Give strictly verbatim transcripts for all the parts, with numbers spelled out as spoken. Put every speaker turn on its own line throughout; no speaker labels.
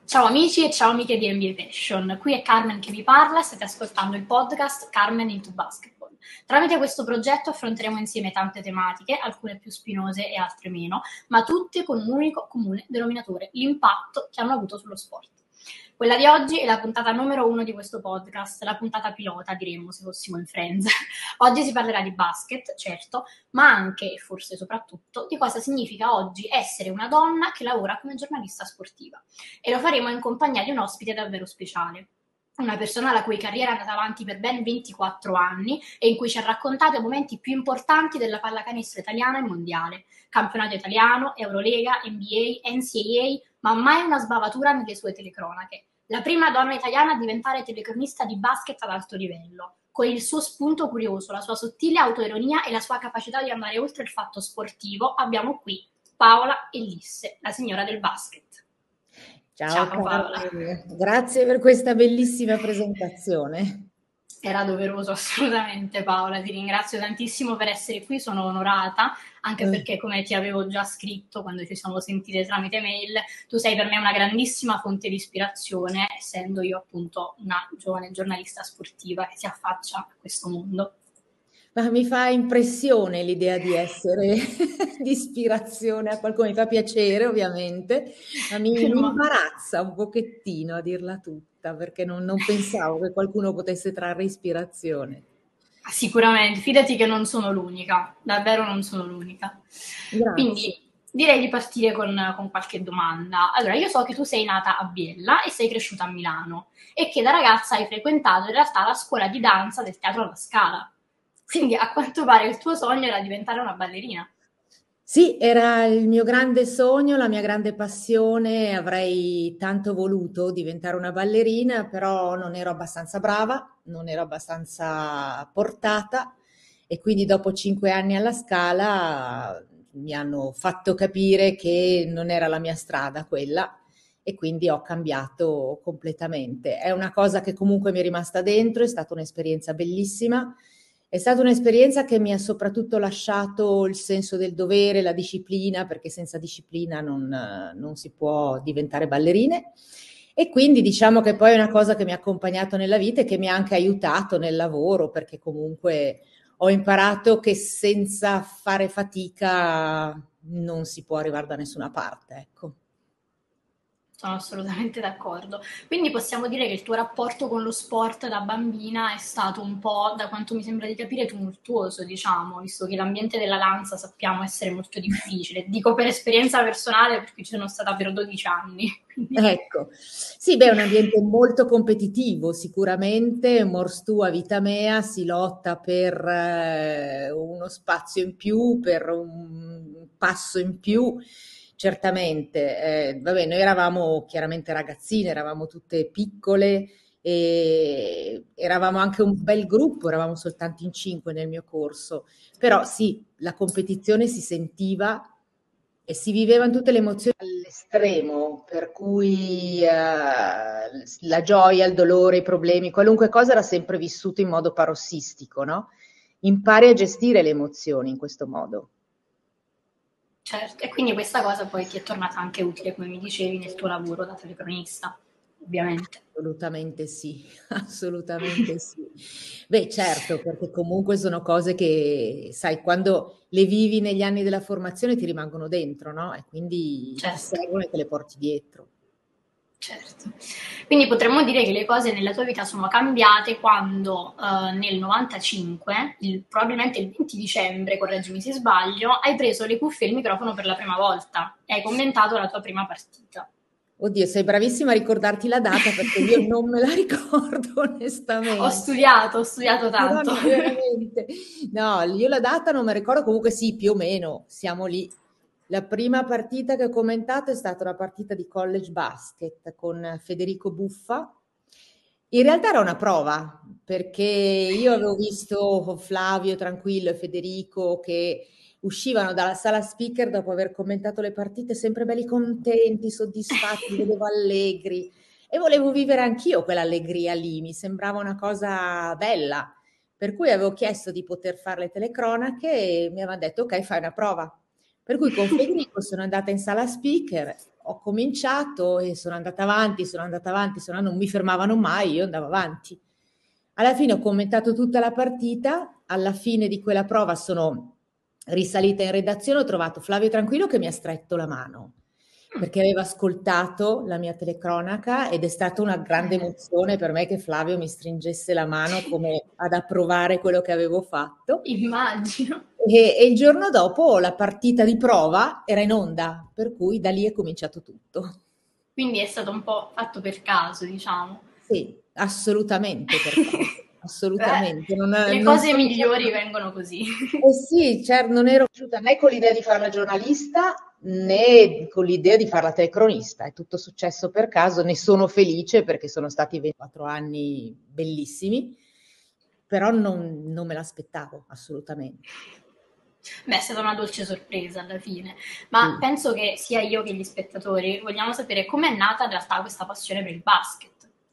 Ciao amici e ciao amiche di N B A Passion, qui è Carmen che vi parla e state ascoltando il podcast Carmen into Basketball. Tramite questo progetto affronteremo insieme tante tematiche, alcune più spinose e altre meno, ma tutte con un unico comune denominatore, l'impatto che hanno avuto sullo sport. Quella di oggi è la puntata numero uno di questo podcast, la puntata pilota diremmo se fossimo in Friends. Oggi si parlerà di basket, certo, ma anche e forse soprattutto di cosa significa oggi essere una donna che lavora come giornalista sportiva. E lo faremo in compagnia di un ospite davvero speciale. Una persona la cui carriera è andata avanti per ben ventiquattro anni e in cui ci ha raccontato i momenti più importanti della pallacanestro italiana e mondiale. Campionato italiano, Eurolega, N B A, N C A A, ma mai una sbavatura nelle sue telecronache. La prima donna italiana a diventare telecronista di basket ad alto livello, con il suo spunto curioso, la sua sottile autoironia e la sua capacità di andare oltre il fatto sportivo, abbiamo qui Paola Elisse, la signora del basket.
Ciao, Ciao Paola. Grazie per questa bellissima presentazione.
Era doveroso assolutamente, Paola, ti ringrazio tantissimo per essere qui, sono onorata, anche mm. perché come ti avevo già scritto quando ci siamo sentite tramite mail, tu sei per me una grandissima fonte di ispirazione, essendo io appunto una giovane giornalista sportiva che si affaccia a questo mondo.
Ma mi fa impressione l'idea di essere di ispirazione a qualcuno, mi fa piacere ovviamente, ma mi, mi imbarazza un pochettino a dirla tutta, perché non, non pensavo che qualcuno potesse trarre ispirazione.
Sicuramente, fidati che non sono l'unica, davvero non sono l'unica.
Grazie.
Quindi direi di partire con, con qualche domanda. Allora, io so che tu sei nata a Biella e sei cresciuta a Milano e che da ragazza hai frequentato in realtà la scuola di danza del Teatro alla Scala. Quindi a quanto pare il tuo sogno era diventare una ballerina.
Sì, era il mio grande sogno, la mia grande passione, avrei tanto voluto diventare una ballerina, però non ero abbastanza brava, non ero abbastanza portata e quindi dopo cinque anni alla Scala mi hanno fatto capire che non era la mia strada quella e quindi ho cambiato completamente. È una cosa che comunque mi è rimasta dentro, è stata un'esperienza bellissima. È stata un'esperienza che mi ha soprattutto lasciato il senso del dovere, la disciplina, perché senza disciplina non, non si può diventare ballerine. E quindi diciamo che poi è una cosa che mi ha accompagnato nella vita e che mi ha anche aiutato nel lavoro, perché comunque ho imparato che senza fare fatica non si può arrivare da nessuna parte, ecco.
Sono assolutamente d'accordo. Quindi possiamo dire che il tuo rapporto con lo sport da bambina è stato un po', da quanto mi sembra di capire, tumultuoso, diciamo, visto che l'ambiente della danza sappiamo essere molto difficile. Dico per esperienza personale perché ci sono stata per dodici anni. Quindi...
Ecco, sì, beh, è un ambiente molto competitivo, sicuramente, mors tua vita mea, si lotta per eh, uno spazio in più, per un passo in più. Certamente, eh, vabbè, noi eravamo chiaramente ragazzine, eravamo tutte piccole e eravamo anche un bel gruppo, eravamo soltanto in cinque nel mio corso, però sì, la competizione si sentiva e si vivevano tutte le emozioni all'estremo, per cui eh, la gioia, il dolore, i problemi, qualunque cosa era sempre vissuto in modo parossistico, no? Impari a gestire le emozioni in questo modo.
Certo, e quindi questa cosa poi ti è tornata anche utile, come mi dicevi, nel tuo lavoro da telecronista, ovviamente.
Assolutamente sì, assolutamente sì. Beh, certo, perché comunque sono cose che, sai, quando le vivi negli anni della formazione ti rimangono dentro, no? E quindi
certo.
ti servono e te le porti dietro.
Certo. Quindi potremmo dire che le cose nella tua vita sono cambiate quando eh, nel novantacinque, il, probabilmente il venti dicembre, correggimi se sbaglio, hai preso le cuffie e il microfono per la prima volta e hai commentato la tua prima partita.
Oddio, sei bravissima a ricordarti la data perché io non me la ricordo onestamente.
Ho studiato, ho studiato tanto.
No, veramente. No, io la data non me la ricordo, comunque sì, più o meno, siamo lì. La prima partita che ho commentato è stata una partita di college basket con Federico Buffa. In realtà era una prova, perché io avevo visto Flavio Tranquillo e Federico che uscivano dalla sala speaker dopo aver commentato le partite sempre belli contenti, soddisfatti, vedevo allegri e volevo vivere anch'io quell'allegria lì, mi sembrava una cosa bella, per cui avevo chiesto di poter fare le telecronache e mi avevano detto ok, fai una prova. Per cui con Federico sono andata in sala speaker, ho cominciato e sono andata avanti, sono andata avanti, sono, non mi fermavano mai, io andavo avanti. Alla fine ho commentato tutta la partita, alla fine di quella prova sono risalita in redazione, ho trovato Flavio Tranquillo che mi ha stretto la mano, perché aveva ascoltato la mia telecronaca ed è stata una grande emozione per me che Flavio mi stringesse la mano come ad approvare quello che avevo fatto.
Immagino.
E, e il giorno dopo la partita di prova era in onda, per cui da lì è cominciato tutto.
Quindi è stato un po' fatto per caso, diciamo.
Sì, assolutamente per caso, assolutamente. Non,
Beh, le
non
cose
sono
migliori vengono così.
Eh sì, certo, non ero cresciuta né con l'idea di fare la giornalista né con l'idea di fare la telecronista, è tutto successo per caso, ne sono felice perché sono stati ventiquattro anni bellissimi, però non, non me l'aspettavo assolutamente.
Beh, è stata una dolce sorpresa alla fine, ma
Sì.
penso che sia io che gli spettatori vogliamo sapere com'è nata in realtà questa passione per il basket.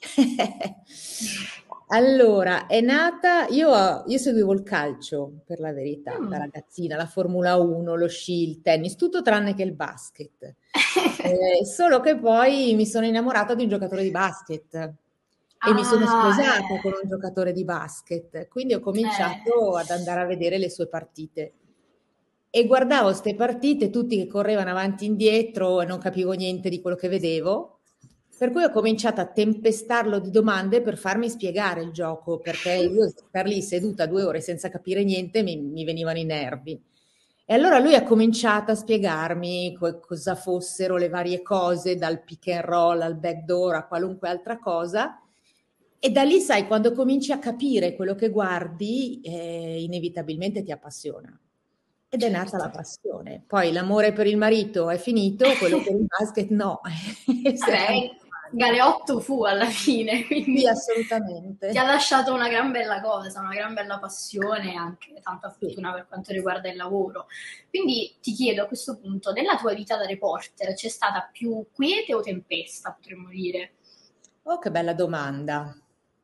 Allora, è nata, io, io seguivo il calcio, per la verità, da
Mm.
ragazzina, la Formula uno, lo sci, il tennis, tutto tranne che il basket. Eh, solo che poi mi sono innamorata di un giocatore di basket e mi sono
Ah,
sposata con
eh,
un giocatore di basket, quindi ho
eh,
cominciato ad andare a vedere le sue partite. E guardavo ste partite, tutti che correvano avanti e indietro e non capivo niente di quello che vedevo, per cui ho cominciato a tempestarlo di domande per farmi spiegare il gioco, perché io star lì seduta due ore senza capire niente mi, mi venivano i nervi. E allora lui ha cominciato a spiegarmi co- cosa fossero le varie cose, dal pick and roll al backdoor a qualunque altra cosa. E da lì, sai, quando cominci a capire quello che guardi, eh, inevitabilmente ti appassiona. Ed è nata la
certo.
passione. Poi l'amore per il marito è finito, quello per il basket no. Si è
Vabbè,
andato avanti.
Galeotto fu alla fine,
Sì,
quindi ti ha
assolutamente.
lasciato una gran bella cosa, una gran bella passione e anche tanta
Sì.
fortuna per quanto riguarda il lavoro. Quindi ti chiedo a questo punto, nella tua vita da reporter c'è stata più quiete o tempesta, potremmo dire?
Oh, che bella domanda.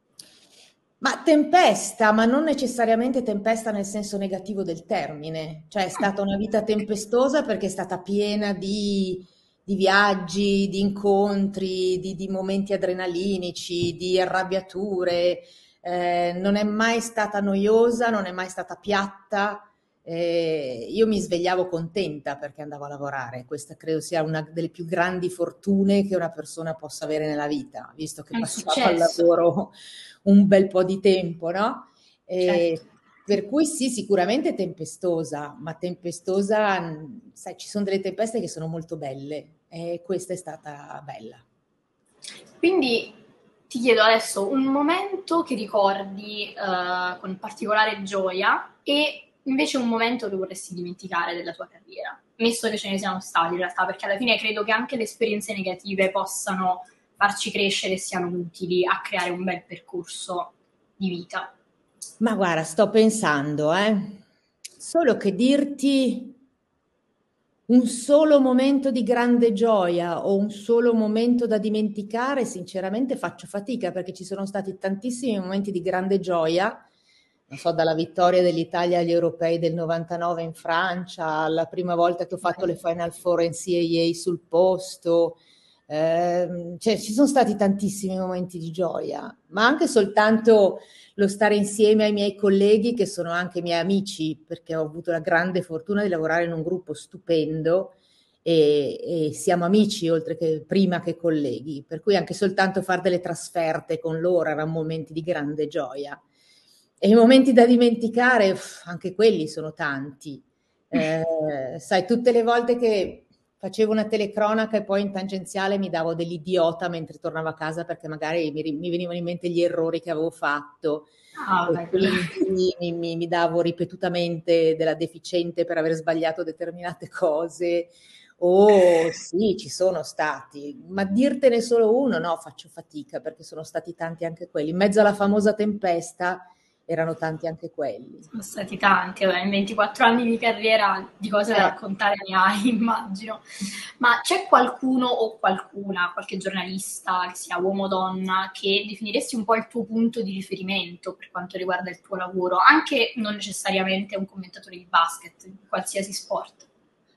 Ma tempesta, ma non necessariamente tempesta nel senso negativo del termine, cioè è
Mm,
stata una vita tempestosa perché è stata piena di, di viaggi, di incontri, di, di momenti adrenalinici, di arrabbiature, eh, non è mai stata noiosa, non è mai stata piatta. Eh, io mi svegliavo contenta perché andavo a lavorare, questa credo sia una delle più grandi fortune che una persona possa avere nella vita, visto che
è un
passavo al
successo,
lavoro un bel po' di tempo, no?
certo.
E per cui sì, sicuramente tempestosa, ma tempestosa, mh, sai, ci sono delle tempeste che sono molto belle e questa è stata bella.
Quindi ti chiedo adesso un momento che ricordi eh, con particolare gioia e invece un momento che vorresti dimenticare della tua carriera, messo che ce ne siano stati in realtà, perché alla fine credo che anche le esperienze negative possano farci crescere e siano utili a creare un bel percorso di vita.
Ma guarda, sto pensando, eh, solo che dirti un solo momento di grande gioia o un solo momento da dimenticare, sinceramente faccio fatica perché ci sono stati tantissimi momenti di grande gioia, non so, dalla vittoria dell'Italia agli europei del novantanove in Francia, alla prima volta che ho fatto le Final Four N C A A sul posto, ehm, cioè ci sono stati tantissimi momenti di gioia, ma anche soltanto lo stare insieme ai miei colleghi che sono anche miei amici, perché ho avuto la grande fortuna di lavorare in un gruppo stupendo e, e siamo amici oltre che prima che colleghi, per cui anche soltanto fare delle trasferte con loro erano momenti di grande gioia. E i momenti da dimenticare, uff, anche quelli sono tanti. Eh, sai, tutte le volte che facevo una telecronaca e poi in tangenziale mi davo dell'idiota mentre tornavo a casa perché magari mi, mi venivano in mente gli errori che avevo fatto
Ah,
e
beh, quello...
quindi mi, mi, mi davo ripetutamente della deficiente per aver sbagliato determinate cose. Oh, sì, ci sono stati, ma dirtene solo uno, no, faccio fatica perché sono stati tanti anche quelli. In mezzo alla famosa tempesta erano tanti anche quelli.
Sono stati tanti, vabbè, in ventiquattro anni di carriera di cose da
Eh.
raccontare ne hai, immagino. Ma c'è qualcuno o qualcuna, qualche giornalista, che sia uomo o donna, che definiresti un po' il tuo punto di riferimento per quanto riguarda il tuo lavoro, anche non necessariamente un commentatore di basket, di qualsiasi sport?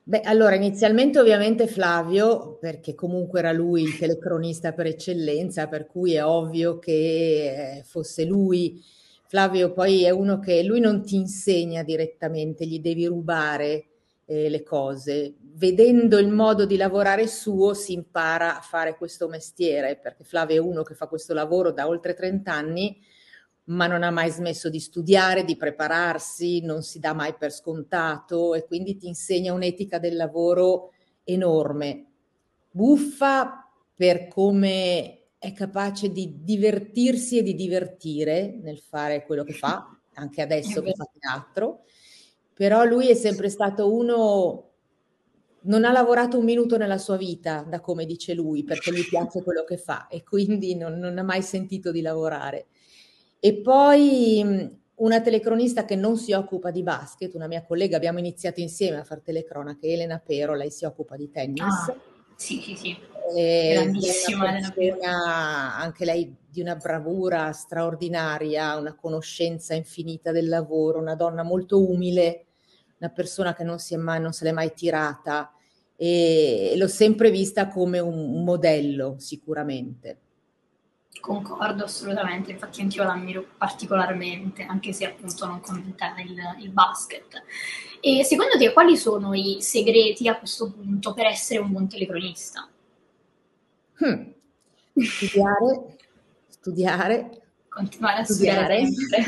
Beh, allora inizialmente ovviamente Flavio, perché comunque era lui il telecronista per eccellenza, per cui è ovvio che eh, fosse lui. Flavio poi è uno che lui non ti insegna direttamente, gli devi rubare eh, le cose. Vedendo il modo di lavorare suo si impara a fare questo mestiere, perché Flavio è uno che fa questo lavoro da oltre trenta anni, ma non ha mai smesso di studiare, di prepararsi, non si dà mai per scontato e quindi ti insegna un'etica del lavoro enorme. Buffa per come è capace di divertirsi e di divertire nel fare quello che fa, anche
È
adesso che
vero.
fa teatro, però lui è sempre stato uno, non ha lavorato un minuto nella sua vita, da come dice lui, perché gli piace quello che fa e quindi non, non ha mai sentito di lavorare. E poi mh, una telecronista che non si occupa di basket, una mia collega, abbiamo iniziato insieme a fare telecronache, Elena Pero, lei si occupa di tennis,
Ah, sì, sì, sì,
e che è una
grandissima Elena Pirro.
persona, anche lei di una bravura straordinaria, una conoscenza infinita del lavoro, una donna molto umile, una persona che non si è mai, non se l'è mai tirata e l'ho sempre vista come un, un modello, sicuramente.
Concordo assolutamente, infatti anch'io l'ammiro particolarmente, anche se appunto non commentava il, il basket. E secondo te quali sono i segreti a questo punto per essere un buon telecronista?
Hmm. Studiare, studiare,
Continuare a studiare
studiare.
sempre.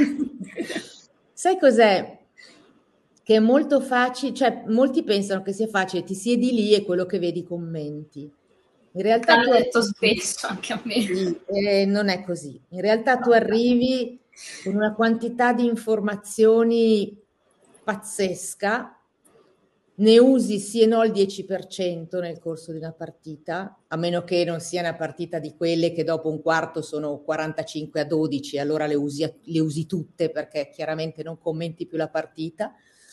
Sai cos'è? Che è molto facile, cioè molti pensano che sia facile, ti siedi lì e quello che vedi commenti. In realtà
L'hanno
tu
detto
arrivi,
spesso anche a me.
sì, e non è così. In realtà tu
No.
arrivi con una quantità di informazioni pazzesca, ne usi sì e no il dieci per cento nel corso di una partita, a meno che non sia una partita di quelle che dopo un quarto sono quarantacinque a dodici, allora le usi, le usi tutte perché chiaramente non commenti più la partita.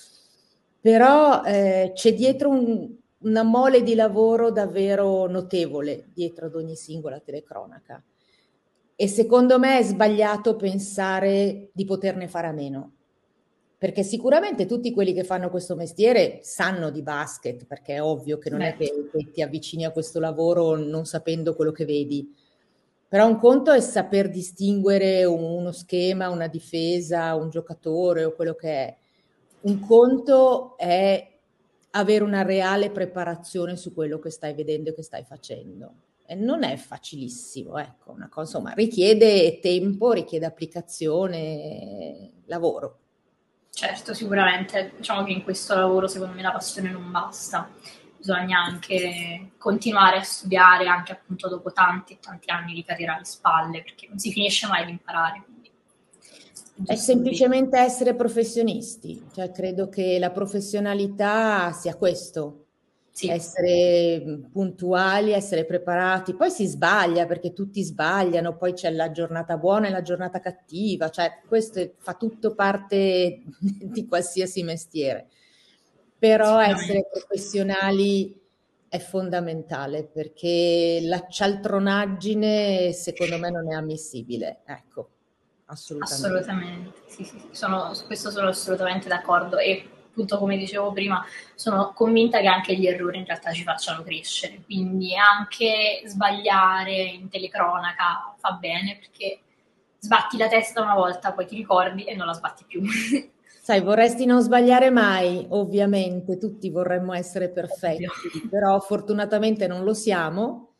Però eh, c'è dietro un, una mole di lavoro davvero notevole dietro ad ogni singola telecronaca. E secondo me è sbagliato pensare di poterne fare a meno. Perché sicuramente tutti quelli che fanno questo mestiere sanno di basket, perché è ovvio che non è
Beh,
che, che ti avvicini a questo lavoro non sapendo quello che vedi. Però un conto è saper distinguere uno schema, una difesa, un giocatore o quello che è. Un conto è avere una reale preparazione su quello che stai vedendo e che stai facendo. E non è facilissimo, ecco, una cosa, insomma, richiede tempo, richiede applicazione, lavoro.
certo, sicuramente. Diciamo che in questo lavoro secondo me la passione non basta. Bisogna anche continuare a studiare anche appunto dopo tanti e tanti anni di carriera alle spalle, perché non si finisce mai di imparare, quindi è
È
giusto così.
semplicemente essere professionisti, cioè credo che la professionalità sia questo,
Sì,
essere mh, puntuali, essere preparati. Poi si sbaglia perché tutti sbagliano, poi c'è la giornata buona e la giornata cattiva, cioè questo è- fa tutto parte di qualsiasi mestiere. Però essere
sicuramente.
professionali è fondamentale perché la cialtronaggine secondo me non è ammissibile, ecco, assolutamente.
Assolutamente, sì, sì, sì, sono, su questo sono assolutamente d'accordo e appunto come dicevo prima sono convinta che anche gli errori in realtà ci facciano crescere, quindi anche sbagliare in telecronaca fa bene perché sbatti la testa una volta, poi ti ricordi e non la sbatti più.
Sai, vorresti non sbagliare mai, ovviamente, tutti vorremmo essere
Ovvio.
perfetti, però fortunatamente non lo siamo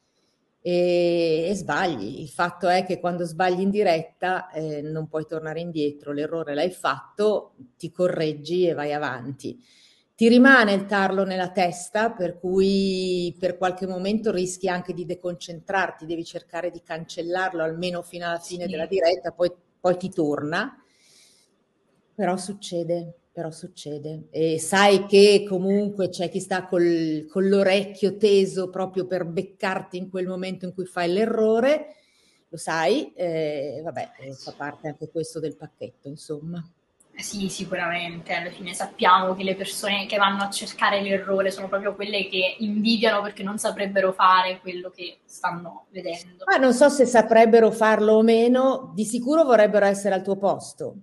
e, e sbagli. Il fatto è che quando sbagli in diretta eh, non puoi tornare indietro, l'errore l'hai fatto, ti correggi e vai avanti. Ti rimane il tarlo nella testa, per cui per qualche momento rischi anche di deconcentrarti, devi cercare di cancellarlo almeno fino alla fine della
Sì,
diretta, poi, poi ti torna. Però succede, però succede. E sai che comunque c'è chi sta col, con l'orecchio teso proprio per beccarti in quel momento in cui fai l'errore, lo sai, eh, vabbè, eh, fa parte anche questo del pacchetto, insomma.
eh sì, sicuramente, alla fine sappiamo che le persone che vanno a cercare l'errore sono proprio quelle che invidiano perché non saprebbero fare quello che stanno vedendo.
Ma non so se saprebbero farlo o meno, di sicuro vorrebbero essere al tuo posto.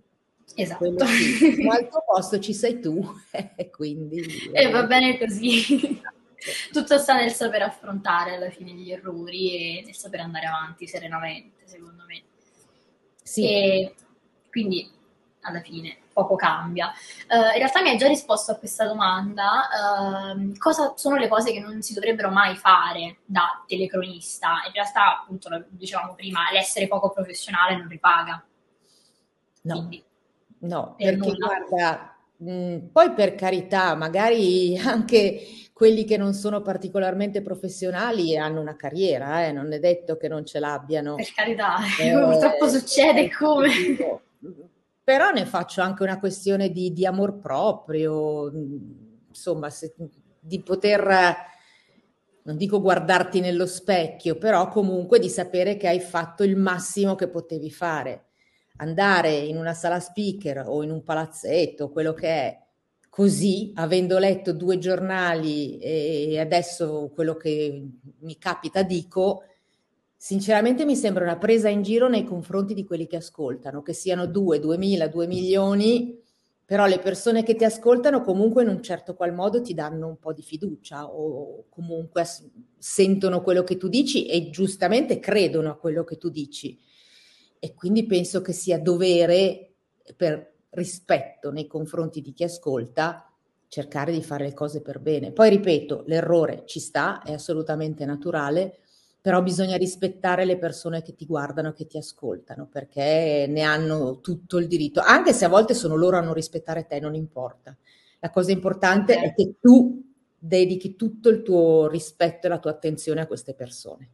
Esatto.
Quello sì. Ma al tuo posto ci sei tu, e quindi
E va
eh,
bene così.
esatto.
Tutto sta nel saper affrontare alla fine gli errori e nel saper andare avanti serenamente, secondo me.
Sì.
E quindi alla fine poco cambia. Eh, in realtà mi hai già risposto a questa domanda. Ehm, cosa sono le cose che non si dovrebbero mai fare da telecronista? In realtà, appunto, lo dicevamo prima, l'essere poco professionale non ripaga.
No,
Quindi,
no,
per
perché
nulla.
guarda, mh, poi per carità, magari anche quelli che non sono particolarmente professionali hanno una carriera, eh, non è detto che non ce l'abbiano.
Per carità, purtroppo
Eh, per
succede
carità
come.
di Dio. Però ne faccio anche una questione di, di amor proprio, mh, insomma, se- di poter, non dico guardarti nello specchio, però comunque di sapere che hai fatto il massimo che potevi fare. Andare in una sala speaker o in un palazzetto, quello che è, così, avendo letto due giornali e adesso quello che mi capita dico, sinceramente mi sembra una presa in giro nei confronti di quelli che ascoltano, che siano due, duemila, due milioni, però le persone che ti ascoltano comunque in un certo qual modo ti danno un po' di fiducia o comunque as- sentono quello che tu dici e giustamente credono a quello che tu dici. E quindi penso che sia dovere, per rispetto nei confronti di chi ascolta, cercare di fare le cose per bene. Poi ripeto, l'errore ci sta, è assolutamente naturale, però bisogna rispettare le persone che ti guardano, che ti ascoltano, perché ne hanno tutto il diritto, anche se a volte sono loro a non rispettare te, non importa. La cosa
È
importante è
vero,
che tu dedichi tutto il tuo rispetto e la tua attenzione a queste persone.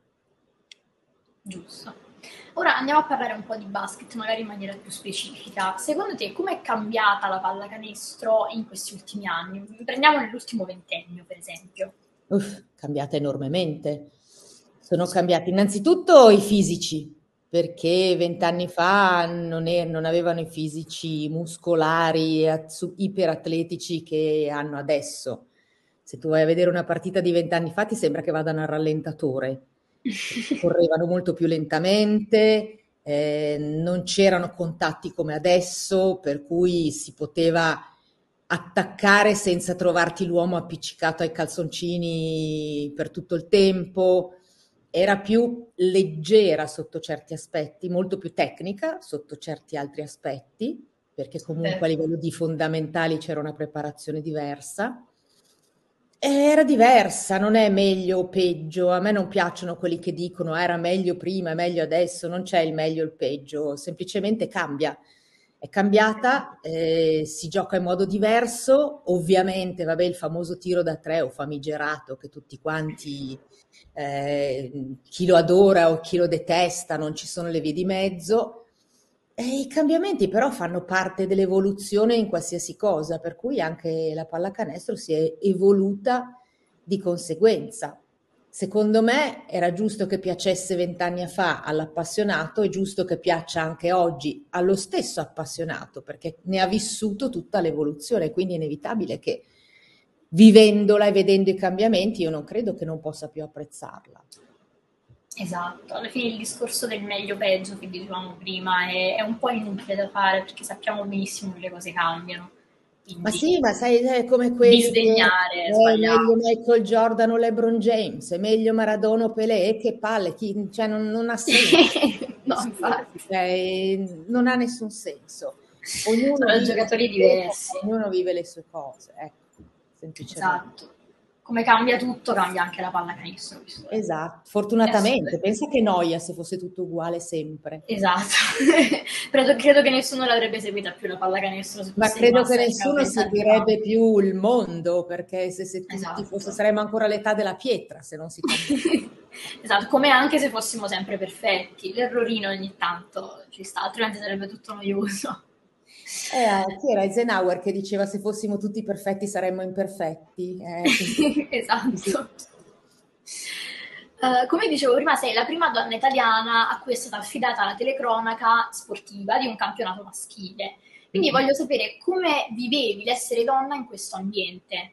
giusto. Ora andiamo a parlare un po' di basket, magari in maniera più specifica. Secondo te com'è cambiata la pallacanestro in questi ultimi anni? Prendiamo nell'ultimo ventennio, per esempio.
Uff, cambiata enormemente. Sono cambiati innanzitutto i fisici, perché vent'anni fa non, e- non avevano i fisici muscolari, azzu- iperatletici che hanno adesso. Se tu vai a vedere una partita di vent'anni fa, ti sembra che vadano al rallentatore, perché correvano molto più lentamente, eh, non c'erano contatti come adesso, per cui si poteva attaccare senza trovarti l'uomo appiccicato ai calzoncini per tutto il tempo. Era più leggera sotto certi aspetti, molto più tecnica sotto certi altri aspetti, perché comunque a
Vero.
livello di fondamentali c'era una preparazione diversa. Era diversa, non è meglio o peggio. A me non piacciono quelli che dicono "Ah, era meglio prima, è meglio adesso", non c'è il meglio e il peggio, semplicemente cambia. È cambiata, eh, si gioca in modo diverso, ovviamente, vabbè, il famoso tiro da tre o famigerato che tutti quanti, eh, chi lo adora o chi lo detesta, non ci sono le vie di mezzo. E i cambiamenti però fanno parte dell'evoluzione in qualsiasi cosa, per cui anche la pallacanestro si è evoluta di conseguenza. Secondo me era giusto che piacesse vent'anni fa all'appassionato, è giusto che piaccia anche oggi allo stesso appassionato, perché ne ha vissuto tutta l'evoluzione, quindi è inevitabile che vivendola e vedendo i cambiamenti io non credo che non possa più apprezzarla.
Esatto, alla fine il discorso del meglio peggio che dicevamo prima è, è un po' inutile da fare perché sappiamo benissimo che le cose cambiano,
Ma
quindi
sì, ma sai, è come quelli che
disdegnare è
è meglio
sbagliato.
Michael Jordan o LeBron James, è meglio Maradona o Pelé, che palle, chi- cioè non, non ha senso.
No, infatti,
Cioè, non ha nessun senso. Ognuno
sono
vive il suo
giocatori
tempo,
diversi.
ognuno vive le sue cose, ecco, semplicemente.
Esatto. Come cambia tutto, cambia anche la pallacanestro, questo è,
Esatto,
è
fortunatamente.
assolutamente.
Pensa che noia se fosse tutto uguale sempre.
Esatto. credo, credo che nessuno l'avrebbe seguita più la pallacanestro se
Ma
fosse
credo che
rimasta fino a
nessuno
vent'anni fa.
seguirebbe più il mondo, perché se, se tutti fosse,
Esatto.
saremmo ancora all'età della pietra se non si cambiasse.
Esatto, come anche se fossimo sempre perfetti. L'errorino ogni tanto ci sta, altrimenti sarebbe tutto noioso.
Eh, chi era Eisenhower che diceva se fossimo tutti perfetti saremmo imperfetti? Eh, così, così.
Esatto. Eh, come dicevo prima, sei la prima donna italiana a cui è stata affidata la telecronaca sportiva di un campionato maschile. Quindi
Mm.
voglio sapere come vivevi l'essere donna in questo ambiente.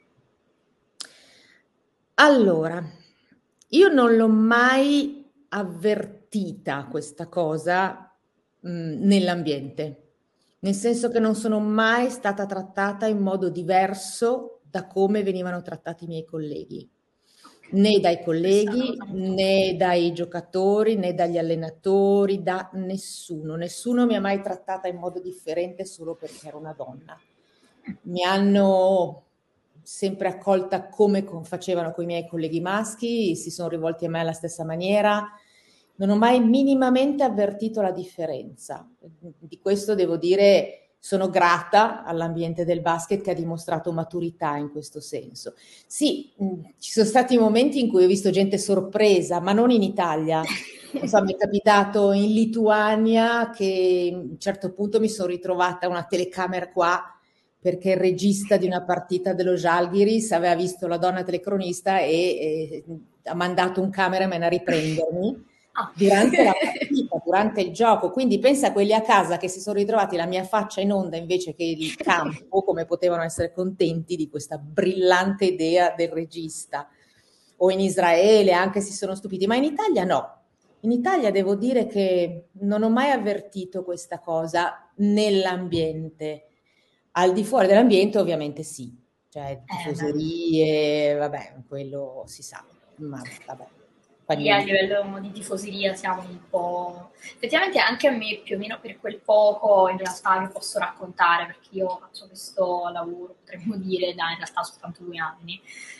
Allora, io non l'ho mai avvertita questa cosa, mh, nell'ambiente. nel senso che non sono mai stata trattata in modo diverso da come venivano trattati i miei colleghi, né dai
Questa è una
colleghi,
cosa molto
né dai giocatori, né dagli allenatori, da nessuno. Nessuno mi ha mai trattata in modo differente solo perché ero una donna. Mi hanno sempre accolta come facevano con i miei colleghi maschi, si sono rivolti a me alla stessa maniera. Non ho mai minimamente avvertito la differenza. Di questo devo dire, sono grata all'ambiente del basket che ha dimostrato maturità in questo senso. Sì, ci sono stati momenti in cui ho visto gente sorpresa, ma non in Italia. Non so, mi è capitato in Lituania che a un certo punto mi sono ritrovata una telecamera qua perché il regista di una partita dello Žalgiris aveva visto la donna telecronista e, e ha mandato un cameraman a riprendermi
Ah.
durante la partita, durante il gioco. Quindi pensa a quelli a casa che si sono ritrovati la mia faccia in onda invece che il campo, come potevano essere contenti di questa brillante idea del regista. O in Israele anche si sono stupiti, ma in Italia no. In Italia devo dire che non ho mai avvertito questa cosa nell'ambiente. Al di fuori dell'ambiente ovviamente sì, cioè tifoserie, eh, vabbè, quello si sa, ma vabbè.
Lì a livello di tifoseria siamo un po'... Effettivamente anche a me più o meno per quel poco in realtà vi posso raccontare, perché io faccio questo lavoro, potremmo dire, da in realtà soltanto due anni.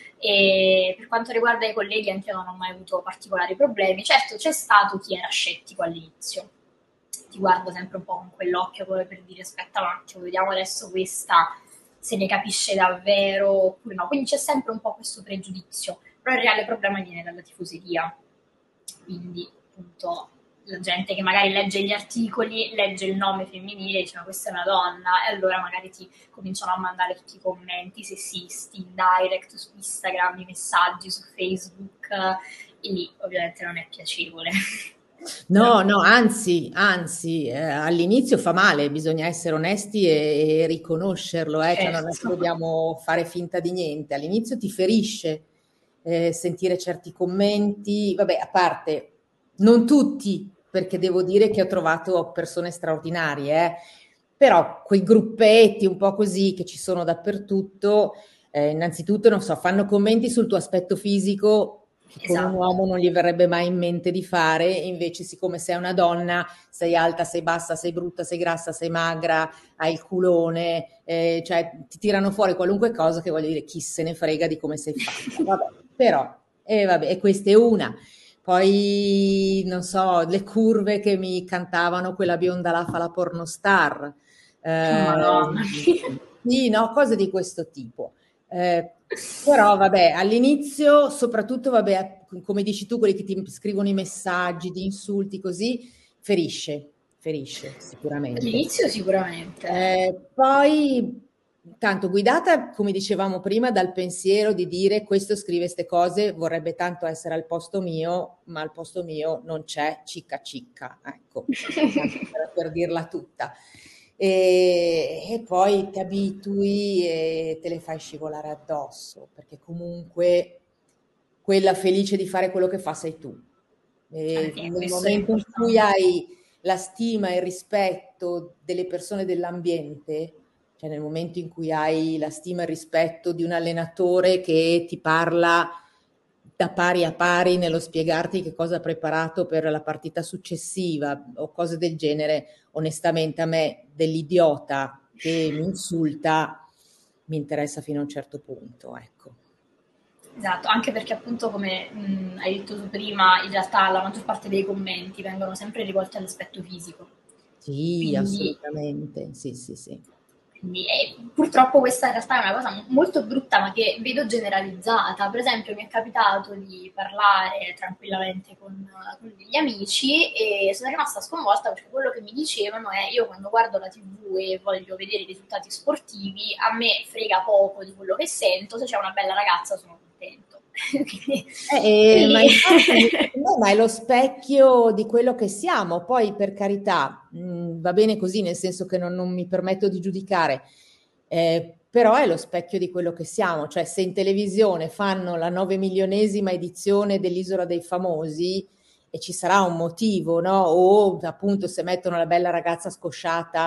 E per quanto riguarda i colleghi anche io non ho mai avuto particolari problemi. Certo c'è stato chi era scettico all'inizio, ti guarda sempre un po' con quell'occhio come per dire aspetta un attimo, vediamo adesso questa se ne capisce davvero oppure no, quindi c'è sempre un po' questo pregiudizio, però il reale problema viene dalla tifoseria, quindi appunto la gente che magari legge gli articoli, legge il nome femminile e dice ma questa è una donna, e allora magari ti cominciano a mandare tutti i commenti sessisti in direct su Instagram, i messaggi su Facebook, e lì ovviamente non è piacevole.
No, no, anzi, anzi, eh, all'inizio fa male, bisogna essere onesti e, e riconoscerlo, eh, cioè non è che
Certo.
dobbiamo fare finta di niente. All'inizio ti ferisce eh, sentire certi commenti, vabbè, a parte, non tutti, perché devo dire che ho trovato persone straordinarie, eh, però quei gruppetti un po' così che ci sono dappertutto, eh, innanzitutto, non so, fanno commenti sul tuo aspetto fisico che con un
Esatto.
uomo non gli verrebbe mai in mente di fare, invece siccome sei una donna, sei alta, sei bassa, sei brutta, sei grassa, sei magra, hai il culone, eh, cioè ti tirano fuori qualunque cosa che voglio dire, chi se ne frega di come sei fatta. Vabbè, però, e eh, vabbè, e questa è una. Poi, non so, le curve che mi cantavano quella bionda là fa la pornostar.
Madonna
Eh,
mia.
sì, no, cose di questo tipo. Eh, però vabbè, all'inizio, soprattutto, vabbè, come dici tu, quelli che ti scrivono i messaggi di insulti così, ferisce, ferisce sicuramente.
All'inizio sicuramente.
Eh, poi, tanto guidata, come dicevamo prima, dal pensiero di dire questo scrive queste cose, vorrebbe tanto essere al posto mio, ma al posto mio non c'è cicca cicca, ecco, per, per dirla tutta. E, e poi ti abitui e te le fai scivolare addosso, perché comunque quella felice di fare quello che fa sei tu.
Alla
E
fine
nel
questo è
momento in cui
l'importante.
hai la stima e il rispetto delle persone dell'ambiente, cioè nel momento in cui hai la stima e il rispetto di un allenatore che ti parla da pari a pari nello spiegarti che cosa ha preparato per la partita successiva o cose del genere, onestamente a me dell'idiota che mi insulta mi interessa fino a un certo punto, ecco.
Esatto, anche perché appunto come mh, hai detto tu prima, in realtà la maggior parte dei commenti vengono sempre rivolti all'aspetto fisico.
Sì,
Quindi
assolutamente, sì, sì, sì.
Quindi, eh, purtroppo questa in realtà è una cosa molto brutta, ma che vedo generalizzata. Per esempio, mi è capitato di parlare tranquillamente con, con degli amici e sono rimasta sconvolta perché quello che mi dicevano è: io quando guardo la tivù e voglio vedere i risultati sportivi, a me frega poco di quello che sento, se c'è una bella ragazza sono contento. Quindi,
Eh, eh, ma
lì...
infatti, no, ma è lo specchio di quello che siamo. Poi, per carità, mh, va bene così, nel senso che non, non mi permetto di giudicare, eh, però è lo specchio di quello che siamo. Cioè, se in televisione fanno la nove milionesima edizione dell'Isola dei Famosi, e ci sarà un motivo, no? O appunto se mettono la bella ragazza scosciata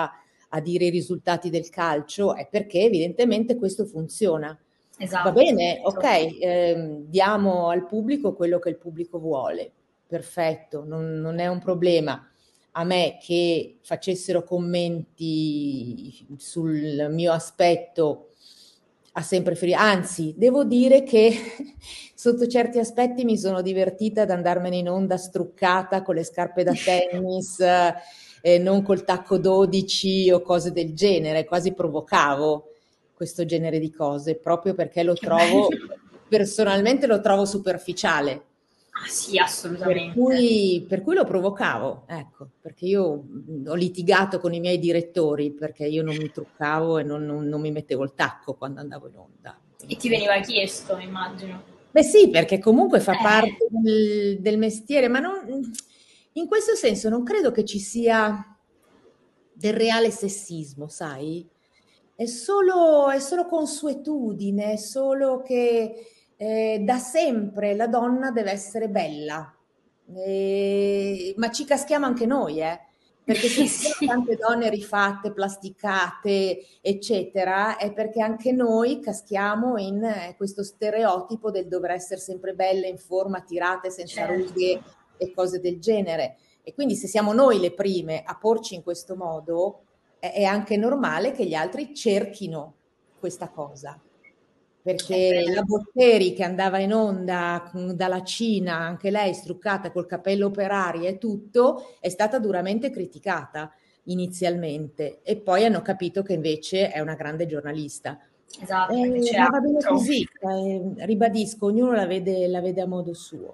a dire i risultati del calcio, è perché evidentemente questo funziona.
Esatto.
Va bene, ok, ehm, diamo al pubblico quello che il pubblico vuole, perfetto, non, non è un problema. A me che facessero commenti sul mio aspetto ha sempre ferito, anzi, devo dire che sotto certi aspetti mi sono divertita ad andarmene in onda struccata con le scarpe da tennis, eh, non col tacco dodici o cose del genere, quasi provocavo questo genere di cose, proprio perché lo
Che
trovo,
bello.
personalmente lo trovo superficiale.
Ah, sì,
Per
assolutamente.
cui, per cui lo provocavo, ecco, perché io mh, ho litigato con i miei direttori perché io non mi truccavo e non, non- non mi mettevo il tacco quando andavo in onda.
E ti
Quindi-
veniva chiesto, immagino.
Beh sì, perché comunque fa
Eh,
parte del, del mestiere, ma non, in questo senso non credo che ci sia del reale sessismo, sai? È solo, è solo consuetudine, è solo che eh, da sempre la donna deve essere bella. Eh, ma ci caschiamo anche noi, eh? Perché se ci sono
sì,
tante donne rifatte, plasticate, eccetera, è perché anche noi caschiamo in eh, questo stereotipo del dover essere sempre belle, in forma, tirate, senza rughe
certo.
e cose del genere. E quindi se siamo noi le prime a porci in questo modo, è, è anche normale che gli altri cerchino questa cosa.
È
Perché la
vero.
Botteri che andava in onda mh, dalla Cina, anche lei struccata col capello operaria e tutto, è stata duramente criticata inizialmente e poi hanno capito che invece è una grande giornalista.
Esatto, perché
Eh,
c'è
ma va bene
altro.
così, eh, ribadisco, ognuno la vede, la vede a modo suo.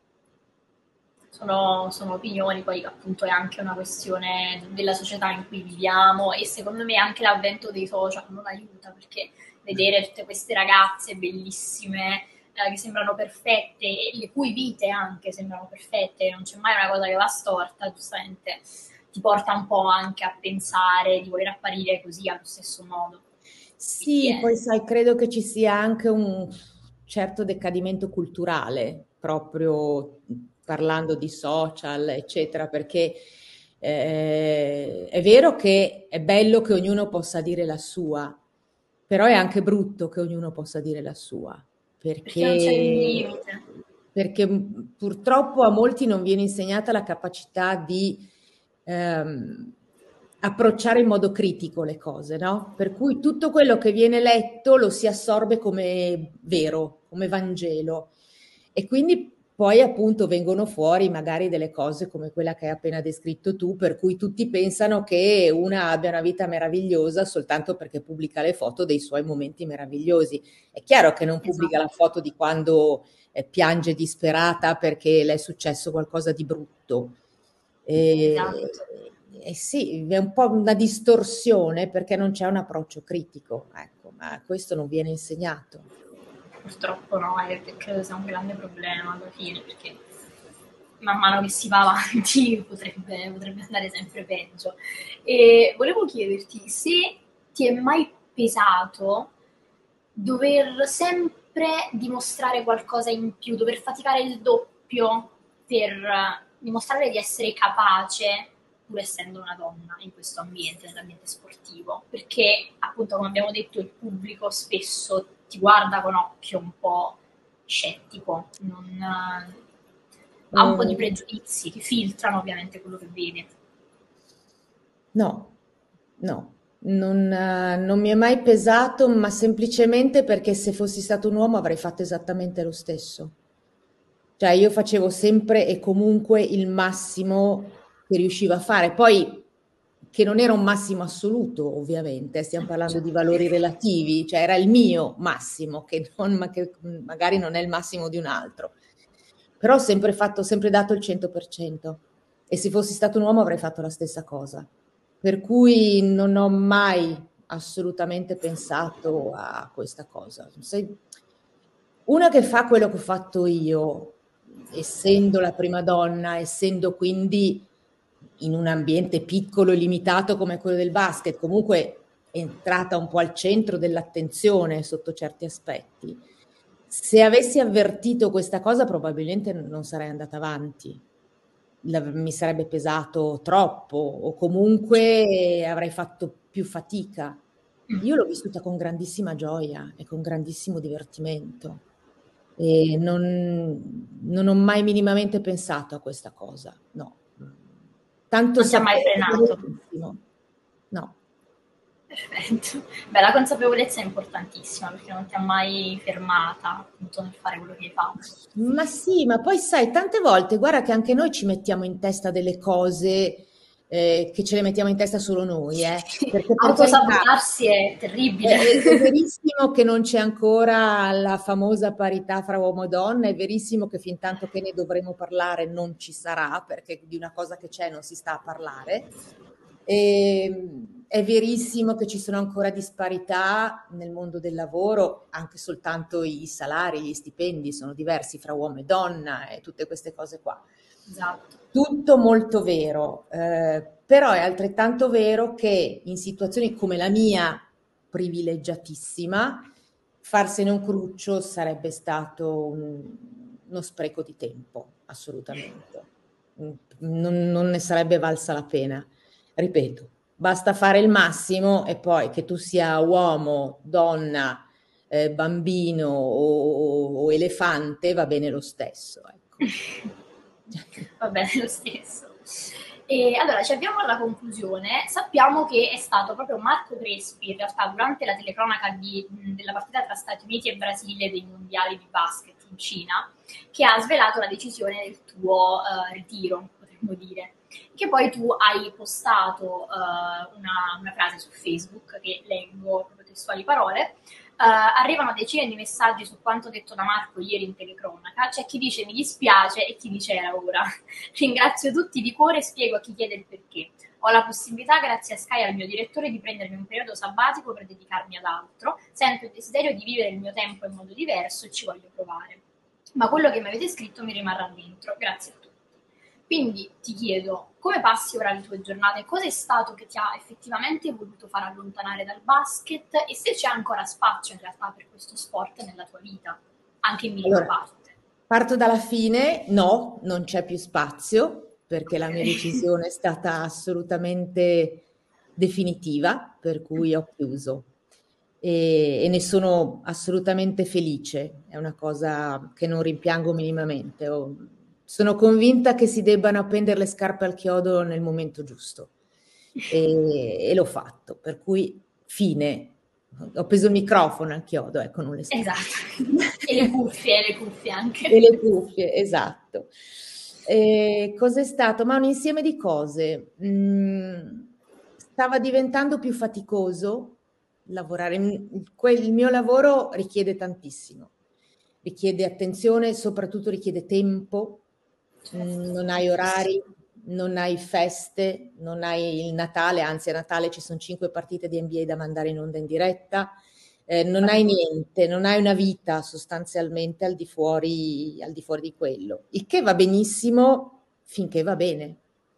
Sono, sono opinioni, poi appunto è anche una questione della società in cui viviamo e secondo me anche l'avvento dei social non aiuta perché vedere tutte queste ragazze bellissime eh, che sembrano perfette e le cui vite anche sembrano perfette, non c'è mai una cosa che va storta, giustamente ti porta un po' anche a pensare di voler apparire così allo stesso modo. Quindi
Sì,
è
poi sai, credo che ci sia anche un certo decadimento culturale, proprio parlando di social, eccetera, perché eh, è vero che è bello che ognuno possa dire la sua, però è anche brutto che ognuno possa dire la sua,
perché non c'è un
perché,
limite.
perché purtroppo a molti non viene insegnata la capacità di ehm, approcciare in modo critico le cose, no? Per cui tutto quello che viene letto lo si assorbe come vero, come Vangelo. E quindi poi appunto vengono fuori magari delle cose come quella che hai appena descritto tu, per cui tutti pensano che una abbia una vita meravigliosa soltanto perché pubblica le foto dei suoi momenti meravigliosi. È chiaro che non pubblica la
Esatto,
foto di quando eh, piange disperata perché le è successo qualcosa di brutto. E,
esatto.
e sì, è un po' una distorsione perché non c'è un approccio critico, ecco, ma questo non viene insegnato.
Purtroppo no, e credo sia un grande problema alla fine, perché man mano che si va avanti potrebbe, potrebbe andare sempre peggio. E volevo chiederti se ti è mai pesato dover sempre dimostrare qualcosa in più, dover faticare il doppio per eh, dimostrare di essere capace, pur essendo una donna in questo ambiente, nell'ambiente sportivo, perché appunto come abbiamo detto il pubblico spesso ti guarda con occhio un po' scettico, non, eh, ha un po' di
Mm,
pregiudizi che filtrano ovviamente quello che vede.
no, no, non, eh, non mi è mai pesato, ma semplicemente perché se fossi stato un uomo avrei fatto esattamente lo stesso. Cioè io facevo sempre e comunque il massimo che riuscivo a fare. Poi che non era un massimo assoluto, ovviamente, stiamo parlando di valori relativi, cioè era il mio massimo, che, non, ma che magari non è il massimo di un altro. Però ho sempre fatto, sempre dato il cento per cento e se fossi stato un uomo avrei fatto la stessa cosa. Per cui non ho mai assolutamente pensato a questa cosa. Sei una che fa quello che ho fatto io, essendo la prima donna, essendo quindi in un ambiente piccolo e limitato come quello del basket, comunque entrata un po' al centro dell'attenzione sotto certi aspetti. Se avessi avvertito questa cosa, probabilmente non sarei andata avanti. la- mi sarebbe pesato troppo o comunque avrei fatto più fatica. Io l'ho vissuta con grandissima gioia e con grandissimo divertimento e non, non ho mai minimamente pensato a questa cosa, no. Tanto
Non ti ha mai
sapevo che era
frenato.
benissimo. No.
Perfetto. Beh, la consapevolezza è importantissima perché non ti ha mai fermata appunto nel fare quello che hai fatto.
Ma sì, ma poi sai, tante volte, guarda che anche noi ci mettiamo in testa delle cose eh, che ce le mettiamo in testa solo noi, eh, perché per carità,
Autosabotarsi è
è,
terribile.
è- è verissimo che non c'è ancora la famosa parità fra uomo e donna, è verissimo che fin tanto che ne dovremo parlare non ci sarà, perché di una cosa che c'è non si sta a parlare. E, è verissimo che ci sono ancora disparità nel mondo del lavoro, anche soltanto i salari, gli stipendi sono diversi fra uomo e donna e tutte queste cose qua.
Esatto.
Tutto molto vero, eh, però è altrettanto vero che in situazioni come la mia, privilegiatissima, farsene un cruccio sarebbe stato un- uno spreco di tempo, assolutamente. Mm, Non, non ne sarebbe valsa la pena. Ripeto, basta fare il massimo e poi che tu sia uomo, donna, eh, bambino o, o elefante, va bene lo stesso, ecco.
Va bene lo stesso. E allora ci avviamo alla conclusione. Sappiamo che è stato proprio Marco Crespi, in realtà, durante la telecronaca di- della partita tra Stati Uniti e Brasile dei mondiali di basket in Cina, che ha svelato la decisione del tuo eh, ritiro, potremmo dire. Che poi tu hai postato eh, una, una frase su Facebook, che leggo proprio testuali parole. Uh, arrivano decine di messaggi su quanto detto da Marco ieri in telecronaca. C'è chi dice mi dispiace e chi dice era ora. Ringrazio tutti di cuore e spiego a chi chiede il perché. Ho la possibilità, grazie a Sky e al mio direttore, di prendermi un periodo sabbatico per dedicarmi ad altro. Sento il desiderio di vivere il mio tempo in modo diverso e ci voglio provare. Ma quello che mi avete scritto mi rimarrà dentro. Grazie a tutti. Quindi ti chiedo, come passi ora le tue giornate? Cosa è stato che ti ha effettivamente voluto far allontanare dal basket e se c'è ancora spazio in realtà per questo sport nella tua vita, anche in minima
Allora,
parte?
parto dalla fine, no, non c'è più spazio perché la mia
Ok.
decisione è stata assolutamente definitiva, per cui ho chiuso e, e ne sono assolutamente felice, è una cosa che non rimpiango minimamente. Ho- sono convinta che si debbano appendere le scarpe al chiodo nel momento giusto e, e l'ho fatto, per cui fine. Ho preso il microfono al chiodo, ecco, non le scarpe.
Esatto. E le cuffie, e le cuffie
E
anche.
le cuffie, esatto. E cos'è stato? Ma un insieme di cose. Mm, stava diventando più faticoso lavorare. Mm, que- Il mio lavoro richiede tantissimo, richiede attenzione, soprattutto richiede tempo. Mm,
Certo,
non hai
giustissimo.
orari, non hai feste, non hai il Natale, anzi a Natale ci sono cinque partite di N B A da mandare in onda in diretta. Eh, non hai
Faticoso.
niente, non hai una vita sostanzialmente al di fuori, al di fuori di quello, il che va benissimo finché va bene.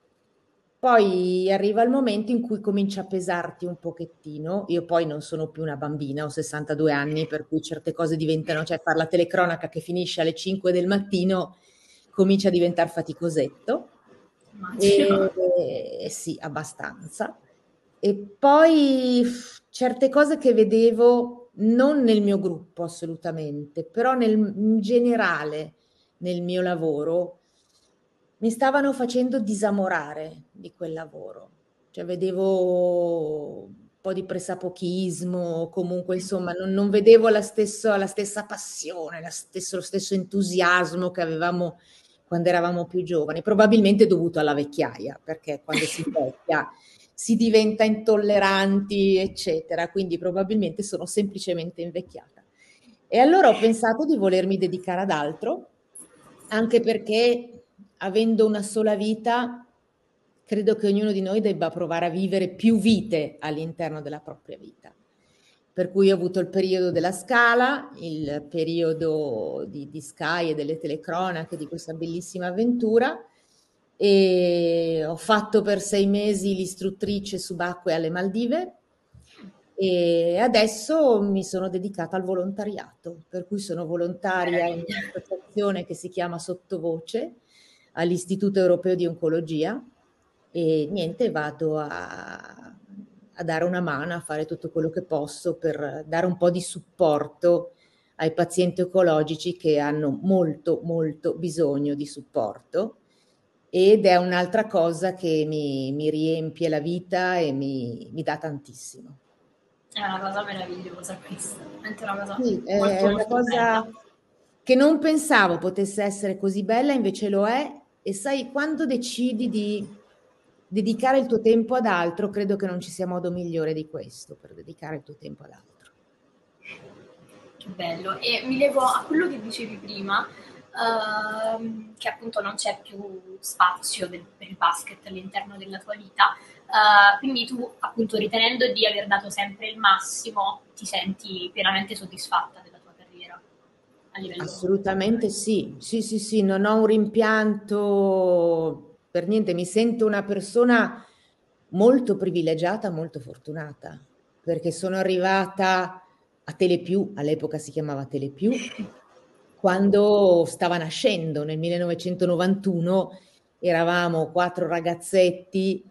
Poi arriva il momento in cui comincia a pesarti un pochettino. Io poi non sono più una bambina, ho sessantadue anni, per cui certe cose diventano, cioè fare la telecronaca che finisce alle cinque del mattino comincia a diventare faticosetto.
Immagino.
E, e sì, abbastanza. E poi f- certe cose che vedevo non nel mio gruppo assolutamente, però nel, in generale nel mio lavoro mi stavano facendo disamorare di quel lavoro. Cioè vedevo un po' di pressapochismo, comunque insomma non, non vedevo la, stesso- la stessa passione, la stesso- lo stesso entusiasmo che avevamo quando eravamo più giovani, probabilmente dovuto alla vecchiaia, perché quando si invecchia si diventa intolleranti, eccetera, quindi probabilmente sono semplicemente invecchiata. E allora ho pensato di volermi dedicare ad altro, anche perché avendo una sola vita, credo che ognuno di noi debba provare a vivere più vite all'interno della propria vita. Per cui ho avuto il periodo della Scala, il periodo di, di Sky e delle telecronache di questa bellissima avventura e ho fatto per sei mesi l'istruttrice subacquea alle Maldive e adesso mi sono dedicata al volontariato, per cui sono volontaria in
Meraviglia.
un'associazione che si chiama Sottovoce, all'Istituto Europeo di Oncologia e niente, vado a, a dare una mano, a fare tutto quello che posso per dare un po' di supporto ai pazienti oncologici che hanno molto, molto bisogno di supporto. Ed è un'altra cosa che mi, mi riempie la vita e mi, mi dà tantissimo.
È una cosa meravigliosa questa, è una cosa
Sì, è
molto
una
molto bella.
cosa che non pensavo potesse essere così bella, invece lo è. E sai, quando decidi di dedicare il tuo tempo ad altro, credo che non ci sia modo migliore di questo per dedicare il tuo tempo ad altro.
Che bello. E mi levo a quello che dicevi prima, ehm, che appunto non c'è più spazio del- per il basket all'interno della tua vita. Eh, quindi tu, appunto, ritenendo di aver dato sempre il massimo, ti senti pienamente soddisfatta della tua carriera a livello
Assolutamente
professionale.
sì, sì, sì, sì, non ho un rimpianto per niente, mi sento una persona molto privilegiata, molto fortunata, perché sono arrivata a Telepiù, all'epoca si chiamava Telepiù, quando stava nascendo nel millenovecentonovantuno, eravamo quattro ragazzetti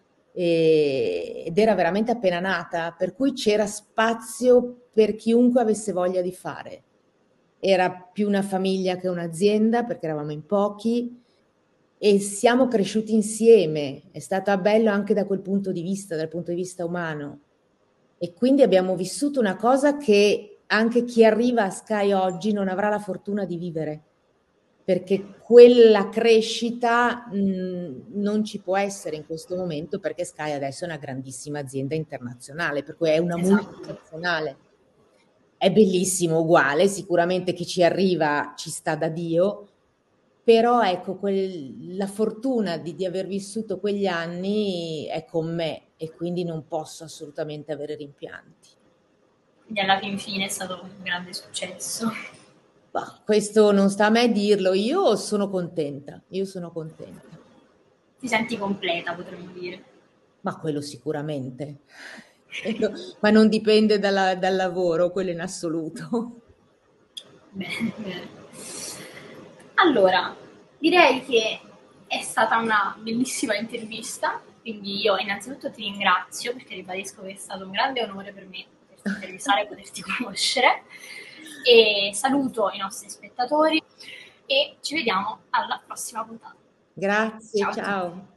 e- ed era veramente appena nata, per cui c'era spazio per chiunque avesse voglia di fare. Era più una famiglia che un'azienda perché eravamo in pochi e siamo cresciuti insieme. È stato bello anche da quel punto di vista, dal punto di vista umano. E quindi abbiamo vissuto una cosa che anche chi arriva a Sky oggi non avrà la fortuna di vivere, perché quella crescita mh, non ci può essere in questo momento perché Sky adesso è una grandissima azienda internazionale, per cui è una
Esatto.
multinazionale. È bellissimo uguale, sicuramente chi ci arriva ci sta da Dio, però ecco, quel- la fortuna di, di aver vissuto quegli anni è con me e quindi non posso assolutamente avere rimpianti.
Quindi alla fin fine è stato un grande successo.
Bah, questo non sta a me dirlo, io sono contenta, io sono contenta,
Ti senti completa, potremmo dire.
ma quello sicuramente. Quello- ma non dipende dalla- dal lavoro, quello in assoluto.
Bene, bene. Allora, direi che è stata una bellissima intervista, quindi io innanzitutto ti ringrazio perché ribadisco che è stato un grande onore per me poterti intervistare e poterti conoscere e saluto i nostri spettatori e ci vediamo alla prossima puntata.
Grazie,
Ciao a tutti.
ciao.